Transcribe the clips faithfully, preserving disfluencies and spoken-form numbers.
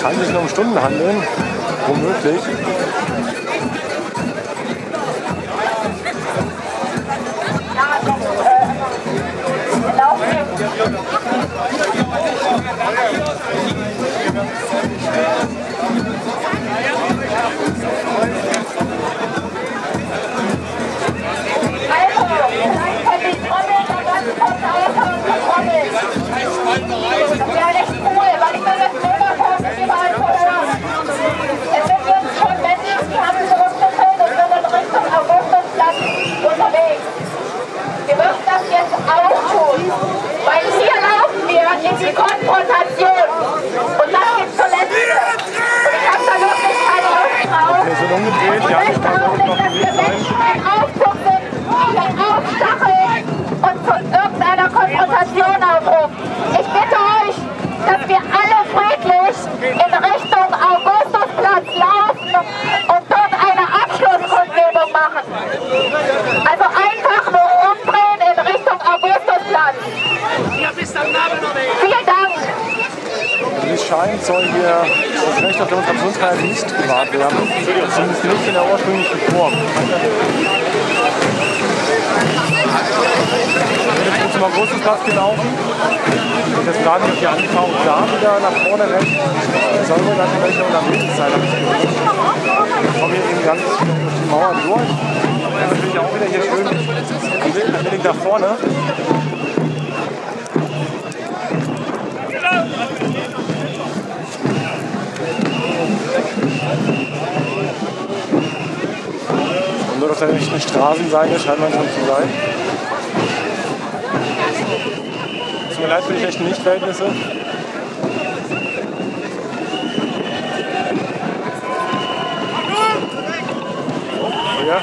Kann sich nur um Stunden handeln, womöglich. Die Konfrontation. Und das gibt zuletzt. Und ich habe da wirklich keine Lust drauf. Wir sind umgedreht, und ja, ich möchte auch nicht, dass wir Menschen ein Aufzug sind, die aufstacheln und zu irgendeiner Konfrontation aufrufen. Ich bitte euch, dass wir alle friedlich in Richtung Augustusplatz laufen und dort eine Abschlusskundgebung machen. Also einfach nur umdrehen in Richtung Augustusplatz. Vielen Dank. Wie es scheint, soll hier das Recht auf Demonstrationsfreiheit nicht gewahrt werden. Zumindest nicht in der ursprünglichen Form. Ich bin jetzt zum Augustusplatz gelaufen. Jetzt gerade nicht auf die Anfahrt da wieder nach vorne rechts. Soll wohl dann welche unterwegs sein, habe ich gehört. Ich komme hier eben ganz durch die Mauer durch. Jetzt bin ich auch wieder hier schön am Weg nach vorne. Und nur auf der rechten Straßenseite scheint man schon zu sein. Tut mir leid für die schlechten Lichtverhältnisse. Ja.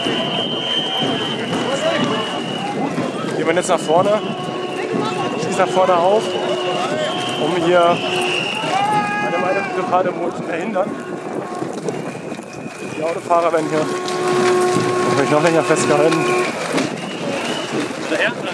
Gehen wir jetzt nach vorne. Schließt nach vorne auf, um hier eine meine Blockade wohl zu verhindern. Die Autofahrer werden hier natürlich noch länger festgehalten. Daher?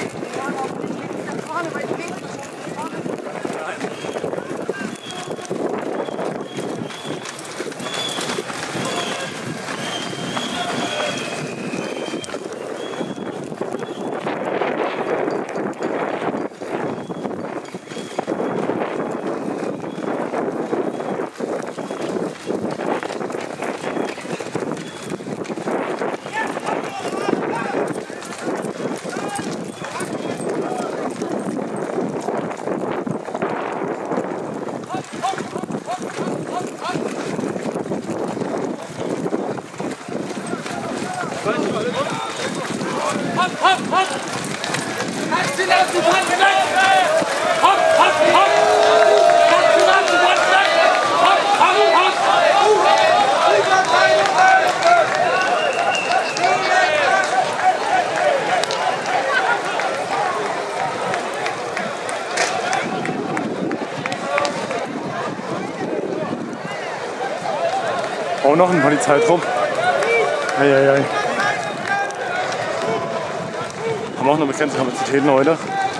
Oh, noch ein Polizeitrupp. Eieiei. Haben auch nur begrenzte Kapazitäten heute.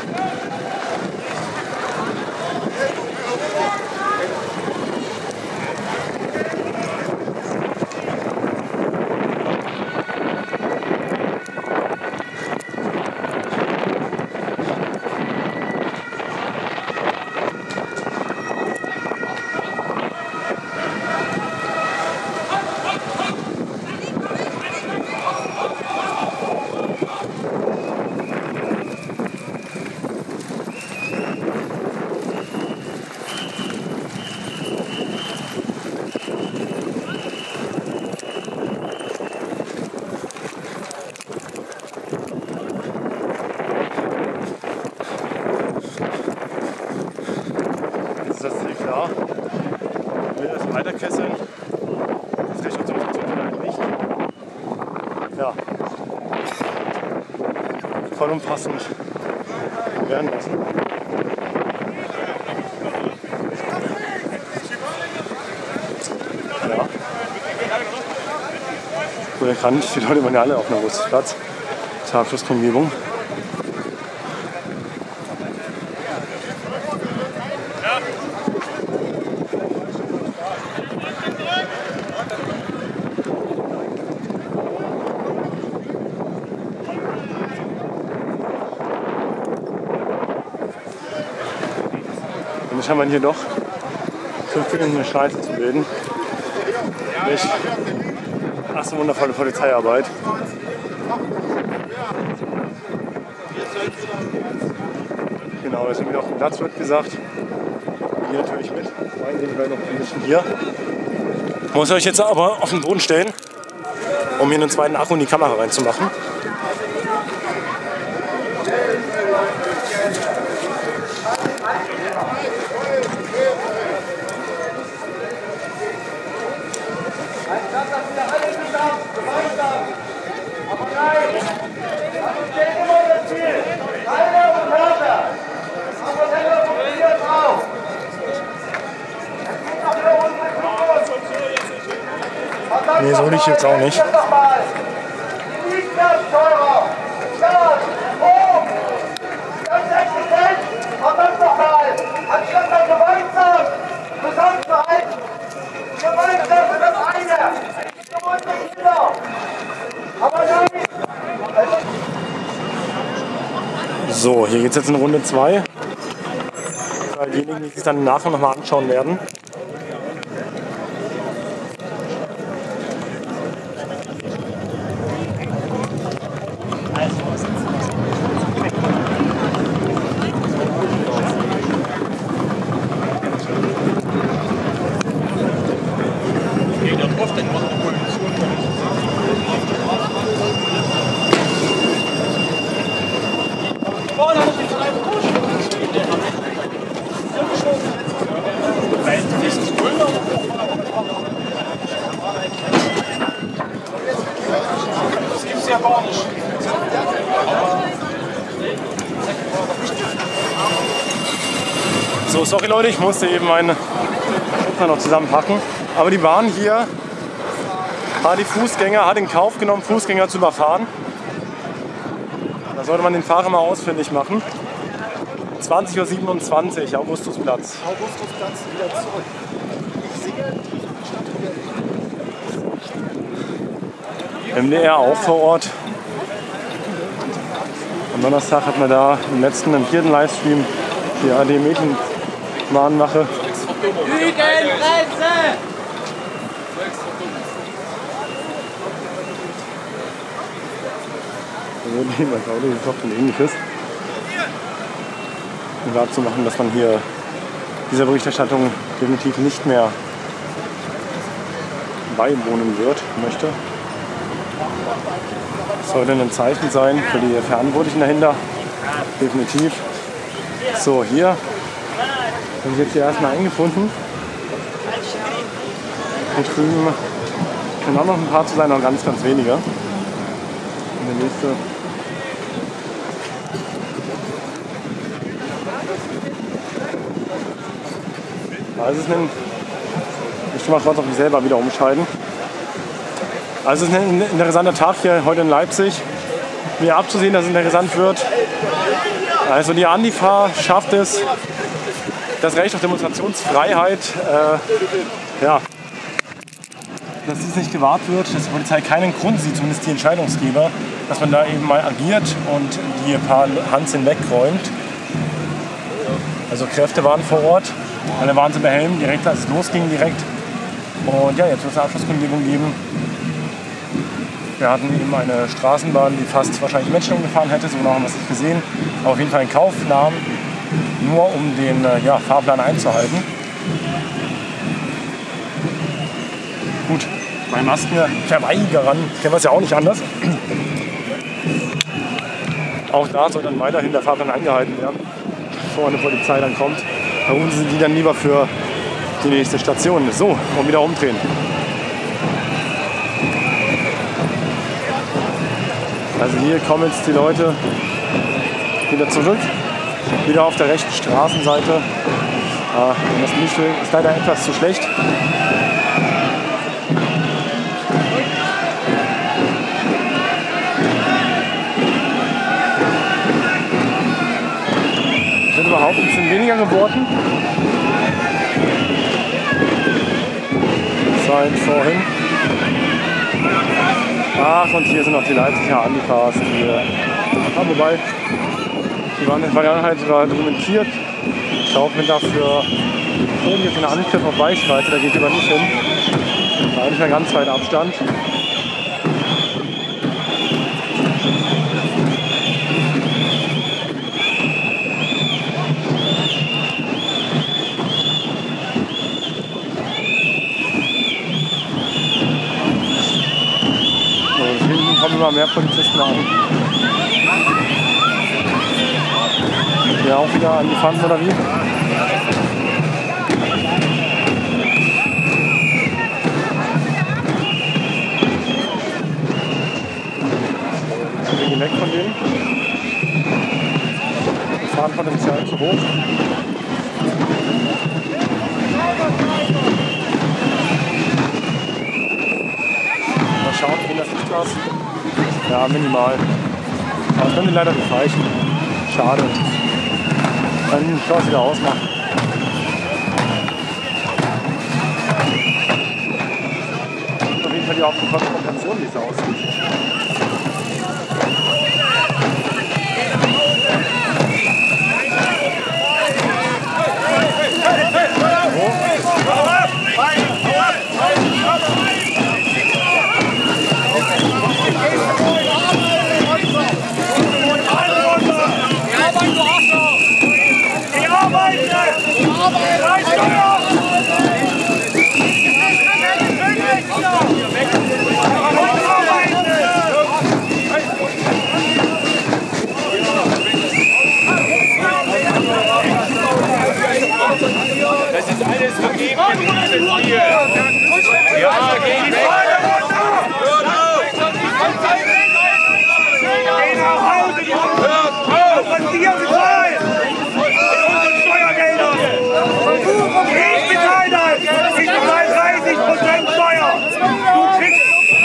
Weiterkesseln. Das Recht auf Demonstration halt nicht. Ja. Vollumfassend werden lassen. Ja. Gut erkannt, die Leute waren ja alle auf dem Augustplatz. Zur Abschlusskundgebung. scheinbar hier doch zu viel eine Scheiße zu bilden. Nicht. Ach so, wundervolle Polizeiarbeit. Genau, jetzt haben wir auf dem Platz wird gesagt. Hier natürlich mit. Rein gehen wir noch ein bisschen hier. Ich muss euch jetzt aber auf den Boden stellen, um hier einen zweiten Akku in die Kamera reinzumachen. Nee, so liegt jetzt auch nicht. So, hier geht es jetzt in Runde zwei. Für diejenigen, die sich dann nachher noch mal anschauen werden. So, sorry Leute, ich musste eben meine Schulter noch zusammenpacken. Aber die Bahn hier hat die Fußgänger, hat in Kauf genommen, Fußgänger zu überfahren. Da sollte man den Fahrer mal ausfindig machen. zwanzig Uhr siebenundzwanzig, Augustusplatz. Augustusplatz wieder zurück. M D R auch vor Ort. Am Donnerstag hat man da im letzten, im vierten Livestream die A D Mädchenmahnwache. Lügenpresse! Da wurde jemand Auto gekocht und ähnliches. Um klar zu machen, dass man hier dieser Berichterstattung definitiv nicht mehr beiwohnen wird, möchte. Das sollte ein Zeichen sein für die Verantwortlichen dahinter. Definitiv. So, hier habe ich jetzt hier erstmal eingefunden. Hier drüben können auch noch ein paar zu sein, noch ganz, ganz wenige. Und der nächste. Also es ist ein, ich mal kurz auf mich selber wieder umschalten. Also es ist ein interessanter Tag hier heute in Leipzig. Mir abzusehen, dass es interessant wird. Also die Antifa schafft es, das Recht auf Demonstrationsfreiheit, äh, ja, dass dies nicht gewahrt wird, dass die Polizei keinen Grund sieht, zumindest die Entscheidungsgeber, dass man da eben mal agiert und die ein paar Hans hinwegräumt. Also Kräfte waren vor Ort, alle waren sie behelmt, direkt als es losging direkt. Und ja, jetzt wird es eine Abschlusskundgebung geben. Wir hatten eben eine Straßenbahn, die fast wahrscheinlich Menschen umgefahren hätte, so genau haben wir es nicht gesehen. Aber auf jeden Fall in Kauf nahm, nur um den ja, Fahrplan einzuhalten. Gut, bei Maskenverweigerern kennen wir es ja auch nicht anders. Auch da soll dann weiterhin der Fahrplan eingehalten werden, bevor eine Polizei dann kommt. Warum sind die dann lieber für die nächste Station? So, und wieder umdrehen. Also hier kommen jetzt die Leute wieder zurück, wieder auf der rechten Straßenseite. Ah, das Licht ist leider etwas zu schlecht. Ich würde behaupten, es sind weniger geworden seit vorhin. Ach, und hier sind noch die Leipziger Antifas, die, ah, wobei, die waren in der Vergangenheit sogar dokumentiert Schaufel dafür irgendwie für einen Angriff auf Reichweite, da geht lieber nicht hin. Da habe ich einen ganz weiten Abstand. So, hinten kommen immer mehr Polizisten an. Ja, auch wieder an die Pfanden oder wie? Wir gehen weg von denen. Wir fahren potenziell zu hoch. Mal schauen, wie das ist das. Ja, minimal. Aber können wir leider nicht reichen. Schade. Dann schau es wieder ausmachen. Auf jeden Fall die Konfrontation, wie es aussieht. Das ist alles vergeben gewesen hier. Ja, geh weg. Hört auf! Geh nach Hause, die Hört auf! Was wir bezahlen! Mit unseren Steuergeldern! Ich bezahle das! Ich bezahle dreißig Prozent Steuer! Du kriegst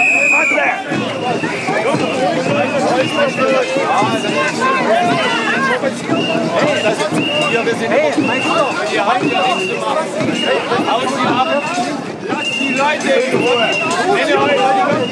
Hey, das ist hier, wir sind hey, mein Gott, ihr habt ja nichts gemacht. Haut sie ab, lasst die Leute in Ruhe. Wenn ihr euch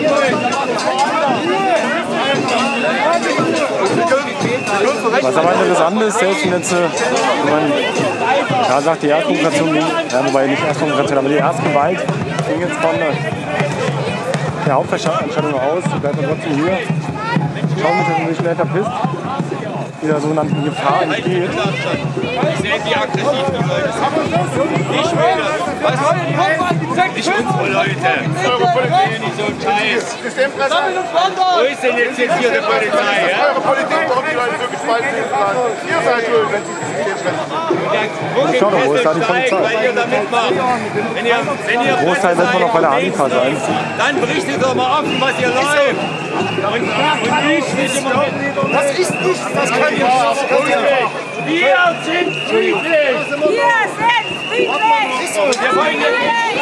Was aber interessant ist, selbst wenn jetzt, wenn man ja, sagt, die Erstprovokation ging, ja, wobei nicht Erstprovokation, aber die erste Gewalt ging jetzt von der Hauptveranstaltung aus, bleibt man trotzdem hier. Schauen wir, dass man sich schnell verpisst. Der sogenannten Gefahr entgeht. Ich sehe, wie aggressiv die Leute sind. Nicht mehr. Was? Nicht unsere Leute. Eure Polizei nicht so ein Scheiß. Wo ist denn jetzt, jetzt hier die Polizei? Ja? Eure Politik, warum die Leute so gespalten sind. Ihr seid schuld, wenn sie sich nicht Schau doch, wo ist da die Polizei? Weil ihr da mitmacht. Wenn ihr, wenn ihr Großteil wird man noch bei der Antifa sein. Dann berichtet doch mal offen, was ihr läuft. Und, und nicht, nicht immer mit. Das ist nicht, das kann ich nicht. Wir sind friedlich! Wir sind friedlich! Wir wollen nicht.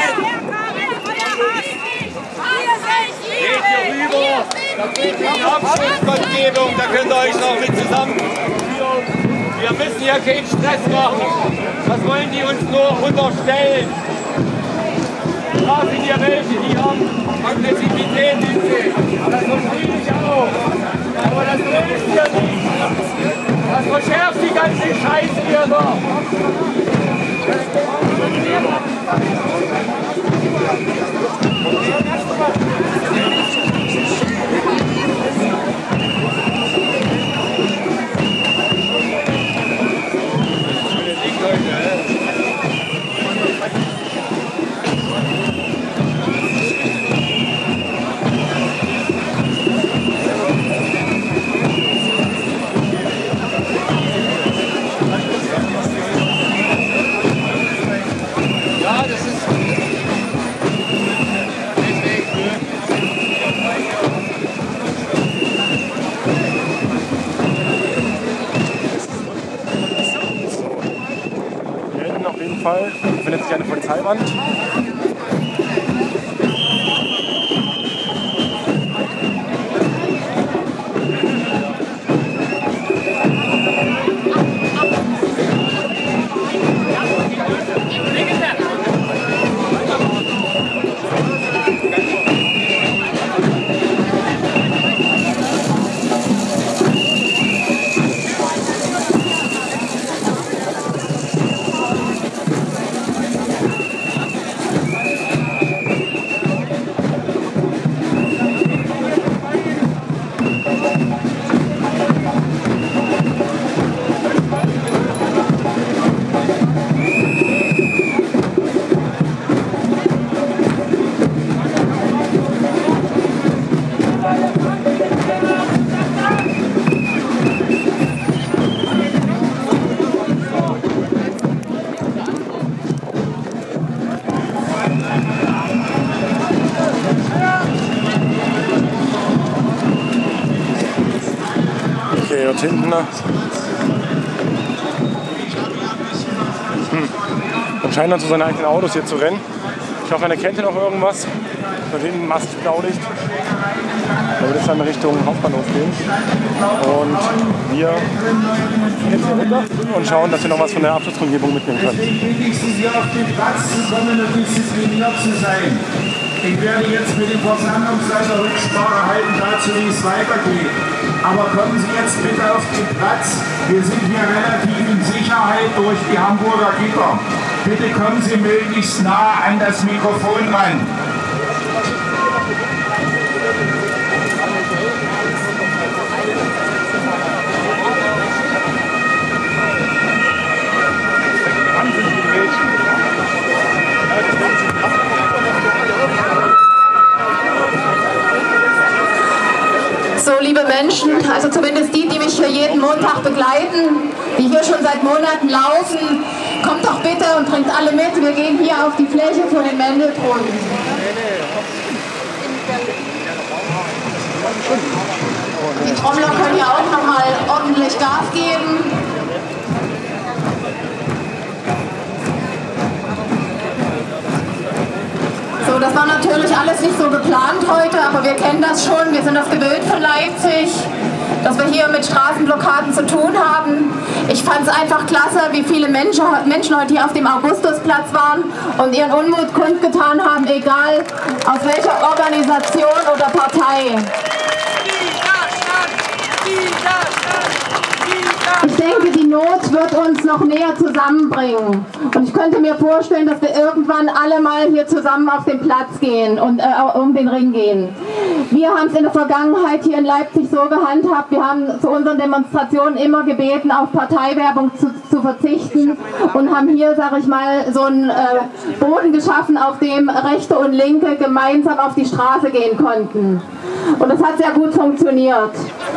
Geht hier rüber! Da kriegt ihr die Abschlusskongebung, da könnt ihr euch noch mit zusammen. Wir müssen hier keinen Stress machen. Was wollen die uns nur unterstellen? Da sind hier welche, die haben Aggressivität in sich. Das verstehe ich auch. Aber das ist ja nicht. Das verschärft die ganze Scheiße hier noch. Fall befindet sich eine Polizeiwand. Okay, dort hinten. Hm. Dann scheinen dann zu seinen eigenen Autos hier zu rennen. Ich hoffe, er kennt hier noch irgendwas. Dort hinten Mast Blaulicht. Da wird es dann Richtung Hauptbahnhof gehen. Und wir gehen hier runter und schauen, dass wir noch was von der Abschlusskundgebung mitnehmen können. Wichtigsten Sie auf den Platz zu kommen und diszipliniert zu sein. Ich werde jetzt mit dem Versammlungsleiter Rücksprache halten dazu, wie es weitergeht. Aber kommen Sie jetzt bitte auf den Platz. Wir sind hier relativ in Sicherheit durch die Hamburger Gitter. Bitte kommen Sie möglichst nah an das Mikrofon ran. So, liebe Menschen, also zumindest die, die mich hier jeden Montag begleiten, die hier schon seit Monaten laufen, kommt doch bitte und bringt alle mit. Wir gehen hier auf die Fläche vor den Wendelbrunnen. Die Trommler können ja auch noch mal ordentlich Gas geben. So, das war natürlich alles nicht so geplant heute, aber wir kennen das schon. Wir sind das gewöhnt von Leipzig, dass wir hier mit Straßenblockaden zu tun haben. Ich fand es einfach klasse, wie viele Menschen, Menschen heute hier auf dem Augustusplatz waren und ihren Unmut kundgetan haben, egal aus welcher Organisation oder Partei. Ich denke, die Not wird uns noch näher zusammenbringen. Und ich könnte mir vorstellen, dass wir irgendwann alle mal hier zusammen auf den Platz gehen und äh, um den Ring gehen. Wir haben es in der Vergangenheit hier in Leipzig so gehandhabt, wir haben zu unseren Demonstrationen immer gebeten, auf Parteiwerbung zu, zu verzichten und haben hier, sage ich mal, so einen äh, Boden geschaffen, auf dem Rechte und Linke gemeinsam auf die Straße gehen konnten. Und das hat sehr gut funktioniert.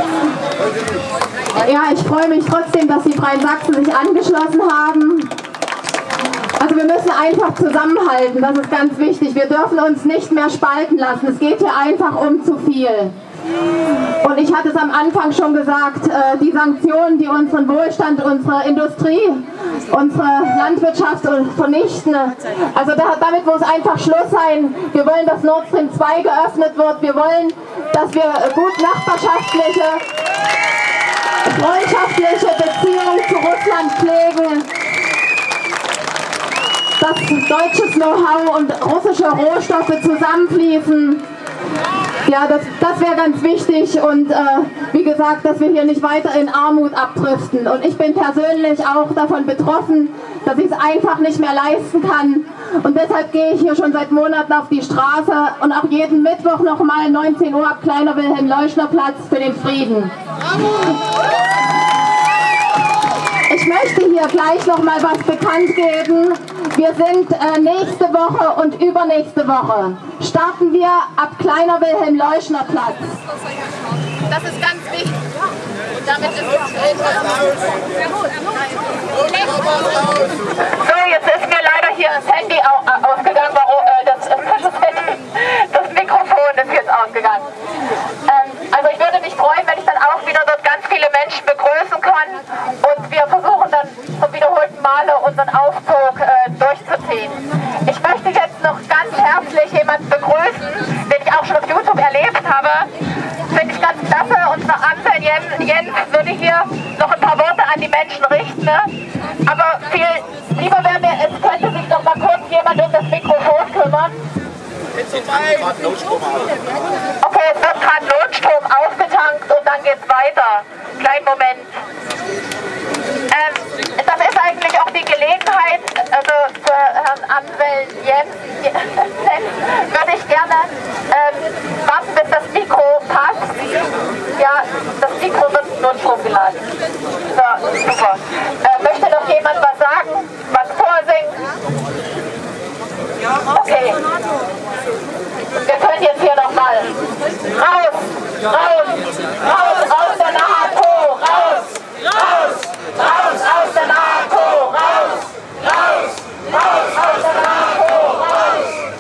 Ja, ich freue mich trotzdem, dass die Freien Sachsen sich angeschlossen haben. Also wir müssen einfach zusammenhalten, das ist ganz wichtig. Wir dürfen uns nicht mehr spalten lassen. Es geht hier einfach um zu viel. Und ich hatte es am Anfang schon gesagt, äh, die Sanktionen, die unseren Wohlstand, unsere Industrie, unsere Landwirtschaft vernichten, also da, damit muss einfach Schluss sein. Wir wollen, dass Nord Stream zwei geöffnet wird. Wir wollen, dass wir gut nachbarschaftliche, freundschaftliche Beziehungen zu Russland pflegen. Dass deutsches Know-how und russische Rohstoffe zusammenfließen. Ja, das, das wäre ganz wichtig und äh, wie gesagt, dass wir hier nicht weiter in Armut abdriften. Und ich bin persönlich auch davon betroffen, dass ich es einfach nicht mehr leisten kann. Und deshalb gehe ich hier schon seit Monaten auf die Straße und auch jeden Mittwoch nochmal neunzehn Uhr ab Kleiner Wilhelm-Leuschner-Platz für den Frieden. Ich möchte hier gleich noch mal was bekannt geben. Wir sind äh, nächste Woche und übernächste Woche starten wir ab Kleiner Wilhelm-Leuschner-Platz. Das ist ganz wichtig. Und damit ist es so, jetzt ist mir leider hier das Handy ausgegangen. Das, das Mikrofon ist jetzt ausgegangen. Also ich würde mich freuen, wenn ich dann auch wieder dort ganz viele Menschen begrüßen kann. Und wir versuchen dann zum wiederholten Male unseren Aufzug äh, durchzuziehen. Ich möchte jetzt noch ganz herzlich jemanden begrüßen, den ich auch schon auf YouTube erlebt habe. Finde ich ganz klasse. Unsere Ampel Jens, Jens würde hier noch ein paar Worte an die Menschen richten. Ne? Aber viel lieber wäre mir, es könnte sich noch mal kurz jemand um das Mikrofon kümmern. Okay, es wird gerade Notstrom aufgetankt und dann geht es weiter. Kleinen Moment. Ähm, das ist eigentlich auch die Gelegenheit, also für Herrn Anwalt Jens, würde ich gerne ähm, warten, bis das Mikro passt. Ja, das Mikro wird Notstrom geladen. So, super. Äh, möchte noch jemand was sagen? Was vorsingen? Okay. Wir können jetzt hier nochmal raus, raus, raus aus der NATO, raus, raus, raus aus der NATO, raus, raus, raus aus der NATO, raus,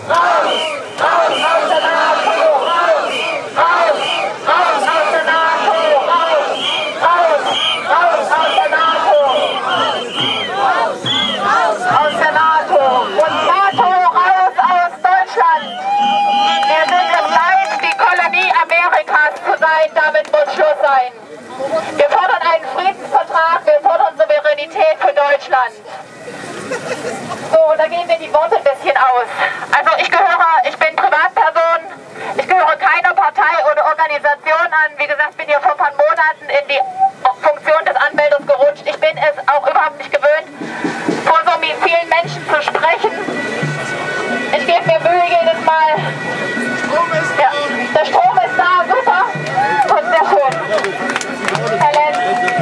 Nein, damit muss Schluss sein. Wir fordern einen Friedensvertrag, wir fordern Souveränität für Deutschland. So, da gehen mir die Worte ein bisschen aus. Also ich gehöre, ich bin Privatperson, ich gehöre keiner Partei oder Organisation an. Wie gesagt, bin hier vor ein paar Monaten in die Funktion des Anmelders gerutscht. Ich bin es auch überhaupt nicht gewöhnt, vor so vielen Menschen zu sprechen. Ich gebe mir Mühe jedes Mal. Ja, der Strom ist da, super. Und sehr schön. Herr Lenz.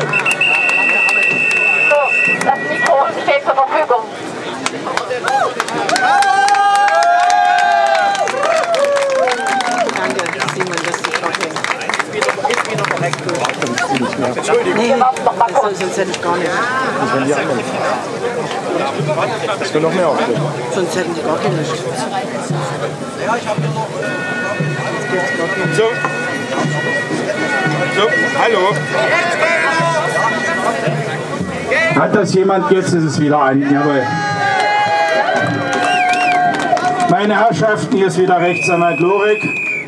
So, das Mikro steht zur Verfügung. Danke, Simon, dass du drauf hängst. Ist wieder direkt durch. Nee, das sonst hätte ich gar nicht. Das werden die anderen. Ich will noch mehr aufstehen. Sonst hätten die gar keine. So. So, hallo. Hat das jemand? Jetzt ist es wieder an. Jawohl. Meine Herrschaften, hier ist wieder Rechtsanwalt Lorik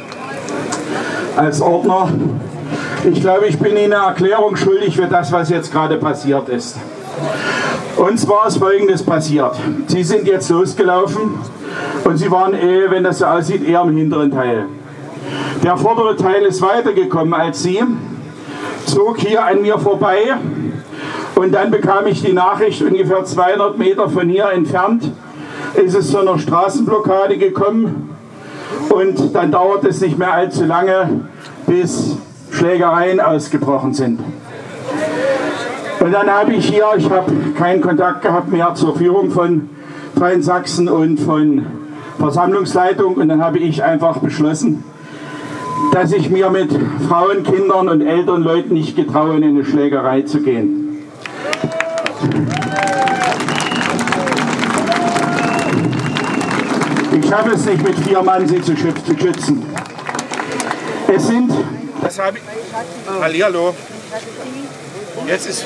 als Ordner. Ich glaube, ich bin Ihnen eine Erklärung schuldig für das, was jetzt gerade passiert ist. Und zwar ist Folgendes passiert. Sie sind jetzt losgelaufen und Sie waren, eh, wenn das so aussieht, eher im hinteren Teil. Der vordere Teil ist weitergekommen als Sie, zog hier an mir vorbei und dann bekam ich die Nachricht, ungefähr zweihundert Meter von hier entfernt ist es zu einer Straßenblockade gekommen und dann dauert es nicht mehr allzu lange, bis Schlägereien ausgebrochen sind. Und dann habe ich hier, ich habe keinen Kontakt gehabt mehr zur Führung von Freien Sachsen und von Versammlungsleitung und dann habe ich einfach beschlossen, dass ich mir mit Frauen, Kindern und älteren Leuten nicht getraue, in eine Schlägerei zu gehen. Ich schaffe es nicht mit vier Mann, sie zu schützen. Es sind... Das habe ich... Hallihallo. Jetzt ist...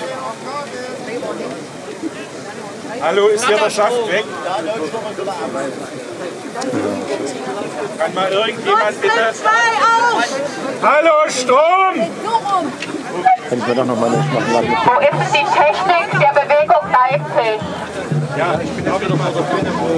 Hallo, ist hier der Schaft weg? Kann mal irgendjemand bitte... Hallo, Strom! Kann ich mir doch noch mal nicht machen lassen. Wo ist die Technik der Bewegung Leipzig? Ja, ich bin auch wieder mal so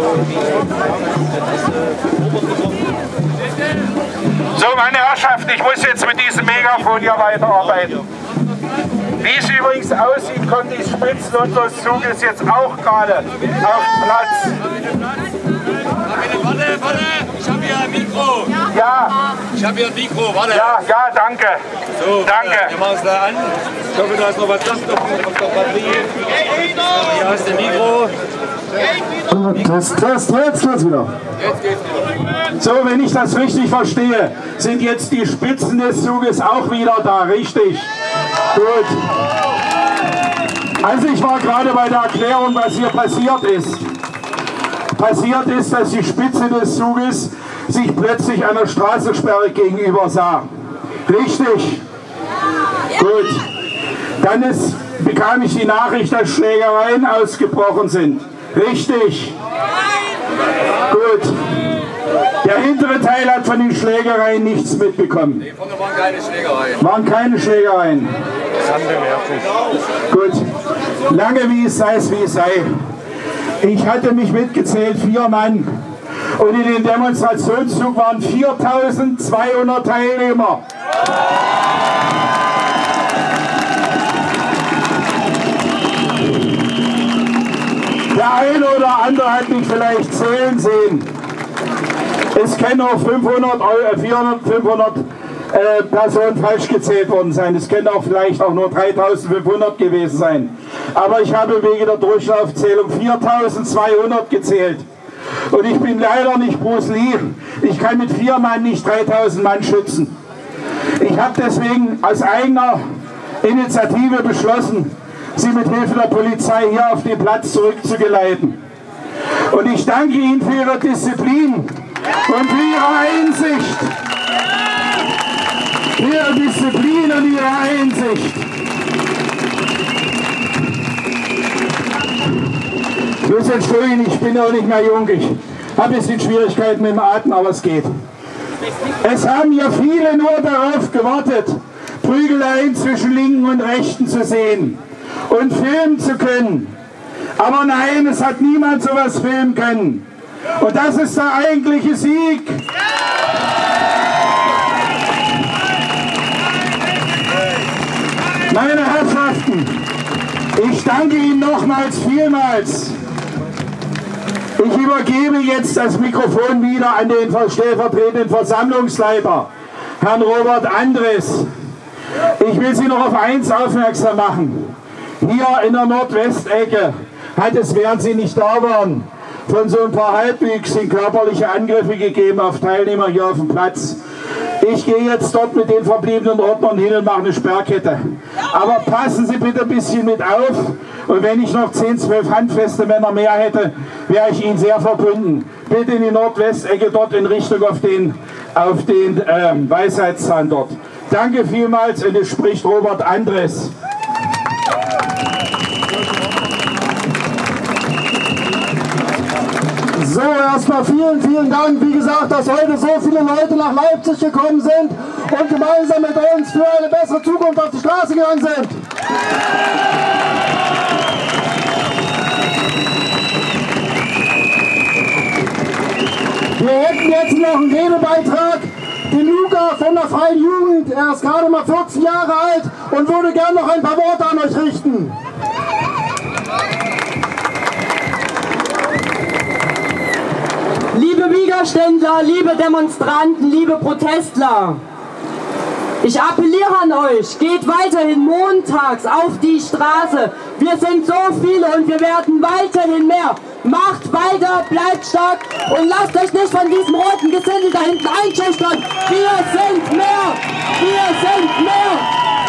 So, meine Herrschaften, ich muss jetzt mit diesem Megafon hier weiterarbeiten. Wie es übrigens aussieht, kommt die Spitze unseres Zuges jetzt auch gerade auf Platz. Warte, warte, ich habe hier ein Mikro. Ja, Ich habe hier ein Mikro, warte. ja, ja, danke. So, Danke. Wir machen es da an. Ich hoffe, da ist noch was drin auf der Batterie. Hier hast du ein Mikro. Test, Test, jetzt geht's wieder. Jetzt geht's wieder. So, wenn ich das richtig verstehe, sind jetzt die Spitzen des Zuges auch wieder da, richtig? Gut. Also ich war gerade bei der Erklärung, was hier passiert ist. Passiert ist, dass die Spitze des Zuges sich plötzlich einer Straßensperre gegenüber sah. Richtig? Gut. Dann ist, bekam ich die Nachricht, dass Schlägereien ausgebrochen sind. Richtig? Gut. Der hintere Teil hat von den Schlägereien nichts mitbekommen. Nee, vorne waren keine Schlägereien. Waren keine Schlägereien. Gut. Lange wie es sei, wie es sei. Ich hatte mich mitgezählt, vier Mann. Und in den Demonstrationszug waren viertausendzweihundert Teilnehmer. Der eine oder andere hat mich vielleicht zählen sehen. Es können auch fünfhundert, vierhundert, fünfhundert äh, Personen falsch gezählt worden sein. Es können auch vielleicht auch nur dreitausendfünfhundert gewesen sein. Aber ich habe wegen der Durchlaufzählung viertausendzweihundert gezählt. Und ich bin leider nicht Bruce Lee. Ich kann mit vier Mann nicht dreitausend Mann schützen. Ich habe deswegen aus eigener Initiative beschlossen, sie mit Hilfe der Polizei hier auf den Platz zurückzugeleiten. Und ich danke Ihnen für Ihre Disziplin und für Ihre Einsicht. Für Ihre Disziplin und Ihre Einsicht. Ich muss entschuldigen, ich bin auch nicht mehr jung. Ich habe ein bisschen Schwierigkeiten mit dem Atmen, aber es geht. Es haben ja viele nur darauf gewartet, Prügeleien zwischen Linken und Rechten zu sehen und filmen zu können. Aber nein, es hat niemand sowas filmen können. Und das ist der eigentliche Sieg. Meine Herrschaften, ich danke Ihnen nochmals vielmals. Ich übergebe jetzt das Mikrofon wieder an den stellvertretenden Versammlungsleiter, Herrn Robert Andres. Ich will Sie noch auf eins aufmerksam machen. Hier in der Nordwestecke hat es, während Sie nicht da waren, von so ein paar Halbwüchsigen körperliche Angriffe gegeben auf Teilnehmer hier auf dem Platz. Ich gehe jetzt dort mit den verbliebenen Ordnern hin und mache eine Sperrkette. Aber passen Sie bitte ein bisschen mit auf. Und wenn ich noch zehn, zwölf handfeste Männer mehr hätte, wäre ich Ihnen sehr verbunden. Bitte in die Nordwestecke dort in Richtung auf den, auf den ähm, Weisheitszahn dort. Danke vielmals und es spricht Robert Andres. So, erstmal vielen, vielen Dank, wie gesagt, dass heute so viele Leute nach Leipzig gekommen sind und gemeinsam mit uns für eine bessere Zukunft auf die Straße gegangen sind. Wir hätten jetzt noch einen Redebeitrag, den Luca von der Freien Jugend, er ist gerade mal vierzehn Jahre alt und würde gerne noch ein paar Worte an euch richten. Liebe Widerständler, liebe Demonstranten, liebe Protestler, ich appelliere an euch, geht weiterhin montags auf die Straße. Wir sind so viele und wir werden weiterhin mehr. Macht weiter, bleibt stark und lasst euch nicht von diesem roten Gesindel da hinten einschüchtern. Wir sind mehr! Wir sind mehr!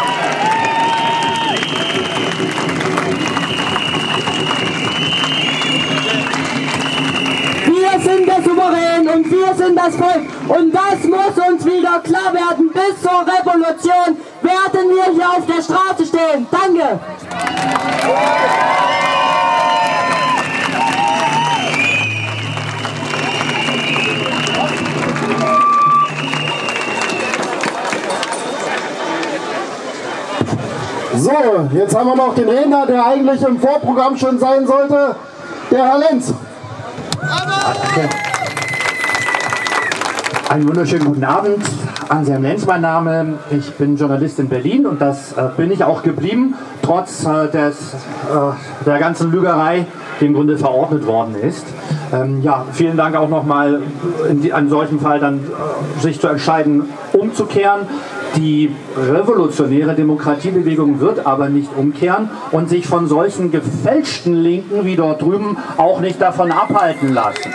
Wir sind der Souverän und wir sind das Volk und das muss uns wieder klar werden. Bis zur Revolution werden wir hier auf der Straße stehen. Danke! So, jetzt haben wir noch den Redner, der eigentlich im Vorprogramm schon sein sollte, der Herr Lenz. Danke. Einen wunderschönen guten Abend. Anselm Lenz mein Name. Ich bin Journalist in Berlin und das äh, bin ich auch geblieben, trotz äh, des, äh, der ganzen Lügerei, die im Grunde verordnet worden ist. Ähm, ja, vielen Dank auch nochmal, in einem solchen Fall dann äh, sich zu entscheiden, umzukehren. Die revolutionäre Demokratiebewegung wird aber nicht umkehren und sich von solchen gefälschten Linken wie dort drüben auch nicht davon abhalten lassen.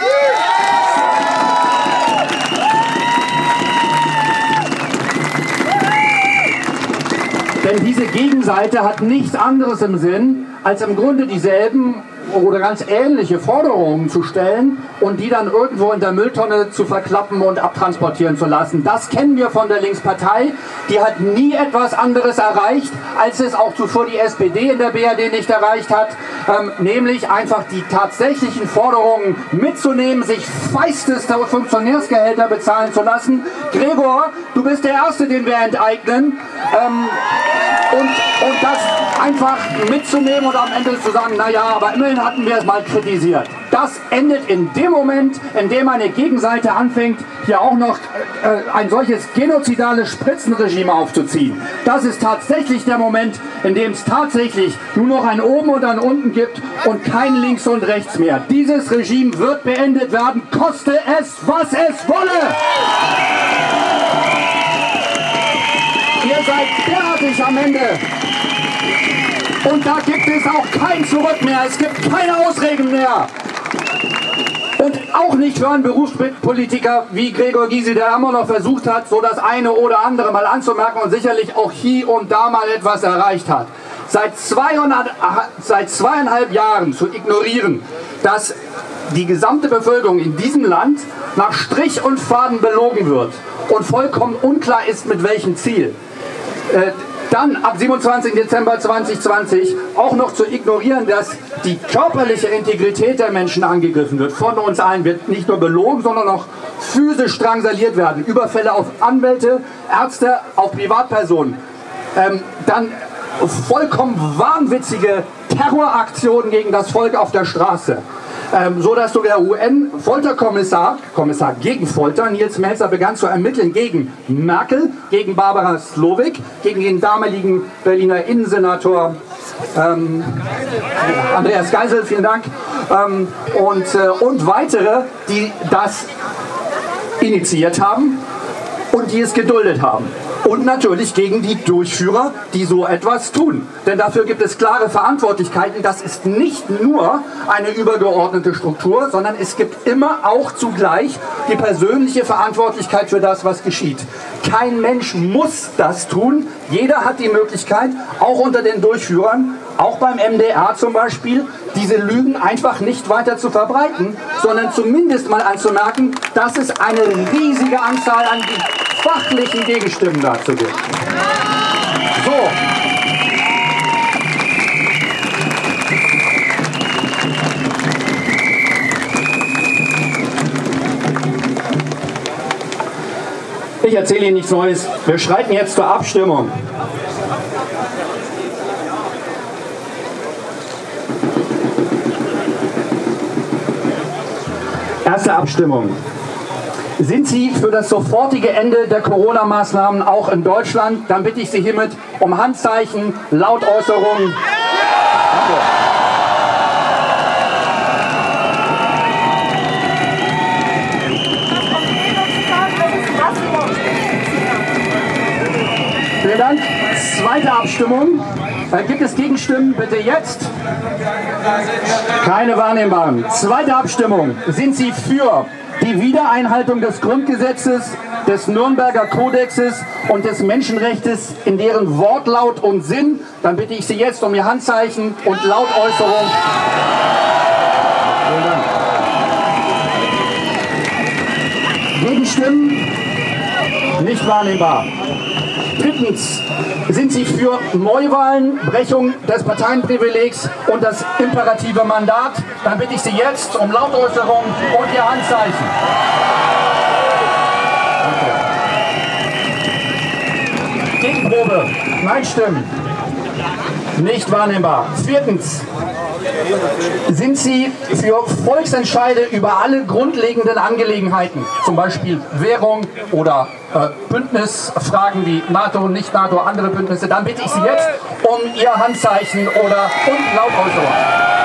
Denn diese Gegenseite hat nichts anderes im Sinn, als im Grunde dieselben oder ganz ähnliche Forderungen zu stellen und die dann irgendwo in der Mülltonne zu verklappen und abtransportieren zu lassen. Das kennen wir von der Linkspartei. Die hat nie etwas anderes erreicht, als es auch zuvor die S P D in der B R D nicht erreicht hat, ähm, nämlich einfach die tatsächlichen Forderungen mitzunehmen, sich feisteste Funktionärsgehälter bezahlen zu lassen. Gregor, du bist der Erste, den wir enteignen. Ähm, und, und das einfach mitzunehmen und am Ende zu sagen, naja, aber immerhin hatten wir es mal kritisiert. Das endet in dem Moment, in dem eine Gegenseite anfängt, hier auch noch äh, ein solches genozidales Spritzenregime aufzuziehen. Das ist tatsächlich der Moment, in dem es tatsächlich nur noch ein Oben und ein Unten gibt und kein Links und Rechts mehr. Dieses Regime wird beendet werden, koste es, was es wolle! Ihr seid derartig am Ende. Und da gibt es auch kein Zurück mehr. Es gibt keine Ausreden mehr. Und auch nicht für einen Berufspolitiker wie Gregor Gysi, der immer noch versucht hat, so das eine oder andere mal anzumerken und sicherlich auch hier und da mal etwas erreicht hat. Seit zweihundert, seit zweieinhalb Jahren zu ignorieren, dass die gesamte Bevölkerung in diesem Land nach Strich und Faden belogen wird und vollkommen unklar ist, mit welchem Ziel. Dann ab siebenundzwanzigsten Dezember zweitausendzwanzig auch noch zu ignorieren, dass die körperliche Integrität der Menschen angegriffen wird. Von uns allen wird nicht nur belogen, sondern auch physisch drangsaliert werden. Überfälle auf Anwälte, Ärzte, auf Privatpersonen. Ähm, dann vollkommen wahnwitzige Terroraktionen gegen das Volk auf der Straße. Ähm, so dass sogar der U N-Folterkommissar, Kommissar gegen Folter, Nils Melzer, begann zu ermitteln gegen Merkel, gegen Barbara Slowik, gegen den damaligen Berliner Innensenator ähm, Andreas Geisel, vielen Dank, ähm, und, äh, und weitere, die das initiiert haben und die es geduldet haben. Und natürlich gegen die Durchführer, die so etwas tun. Denn dafür gibt es klare Verantwortlichkeiten. Das ist nicht nur eine übergeordnete Struktur, sondern es gibt immer auch zugleich die persönliche Verantwortlichkeit für das, was geschieht. Kein Mensch muss das tun. Jeder hat die Möglichkeit, auch unter den Durchführern, auch beim M D R zum Beispiel, diese Lügen einfach nicht weiter zu verbreiten, sondern zumindest mal anzumerken, dass es eine riesige Anzahl an fachlichen Gegenstimmen dazu gibt. So. Ich erzähle Ihnen nichts Neues. Wir schreiten jetzt zur Abstimmung. Erste Abstimmung. Sind Sie für das sofortige Ende der Corona-Maßnahmen auch in Deutschland? Dann bitte ich Sie hiermit um Handzeichen, Lautäußerungen. Danke. Vielen Dank. Zweite Abstimmung. Gibt es Gegenstimmen? Bitte jetzt. Keine wahrnehmbaren. Zweite Abstimmung. Sind Sie für die Wiedereinhaltung des Grundgesetzes, des Nürnberger Kodexes und des Menschenrechts in deren Wortlaut und Sinn? Dann bitte ich Sie jetzt um Ihr Handzeichen und Lautäußerung. Vielen Dank. Gegenstimmen? Nicht wahrnehmbar. Drittens, sind Sie für Neuwahlen, Brechung des Parteienprivilegs und das imperative Mandat? Dann bitte ich Sie jetzt um Lautäußerung und Ihr Handzeichen. Danke. Gegenprobe. Nein, stimmen. Nicht wahrnehmbar. Viertens. Sind Sie für Volksentscheide über alle grundlegenden Angelegenheiten, zum Beispiel Währung oder äh, Bündnisfragen wie NATO, nicht NATO, andere Bündnisse? Dann bitte ich Sie jetzt um Ihr Handzeichen oder und Lautäußerung.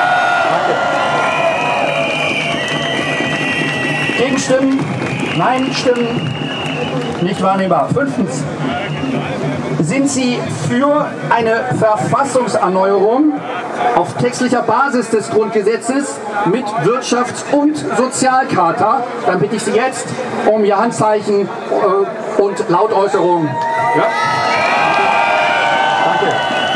Danke. Gegenstimmen? Nein, stimmen? Nicht wahrnehmbar. Fünftens. Sind Sie für eine Verfassungserneuerung auf textlicher Basis des Grundgesetzes mit Wirtschafts- und Sozialcharta? Dann bitte ich Sie jetzt um Ihr Handzeichen äh, und Lautäußerung. Ja? Danke.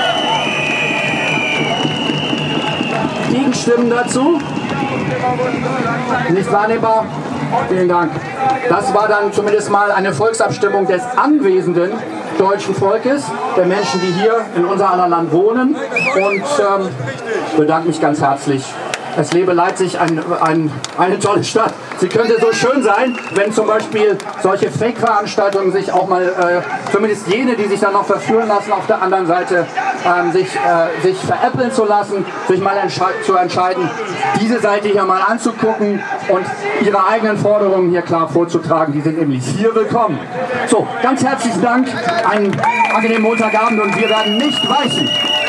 Gegenstimmen dazu? Nicht wahrnehmbar? Vielen Dank. Das war dann zumindest mal eine Volksabstimmung des anwesenden deutschen Volkes, der Menschen, die hier in unser aller Land wohnen. Und ähm, ich bedanke mich ganz herzlich. Es lebe Leipzig, ein, ein, eine tolle Stadt. Sie könnte so schön sein, wenn zum Beispiel solche Fake-Veranstaltungen sich auch mal, äh, zumindest jene, die sich dann noch verführen lassen, auf der anderen Seite ähm, sich, äh, sich veräppeln zu lassen, sich mal entsche zu entscheiden, diese Seite hier mal anzugucken und ihre eigenen Forderungen hier klar vorzutragen. Die sind nämlich hier willkommen. So, ganz herzlichen Dank, einen angenehmen Montagabend und wir werden nicht weichen.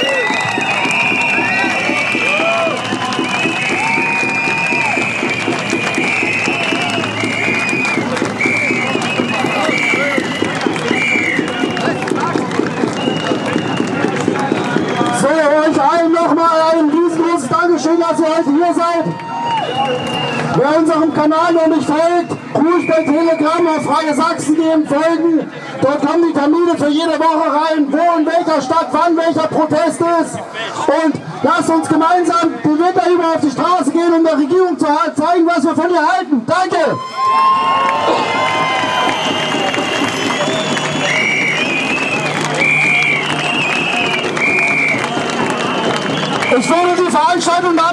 So, euch allen nochmal ein riesengroßes Dankeschön, dass ihr heute hier seid. Wer unserem Kanal noch nicht folgt, ruhig bei Telegram auf Freie Sachsen gehen, folgen. Dort kommen die Termine für jede Woche rein, wo in welcher Stadt, wann welcher Protest ist. Und lasst uns gemeinsam den Winter über auf die Straße gehen, um der Regierung zu zeigen, was wir von ihr halten. Danke! Ich würde die Veranstaltung damit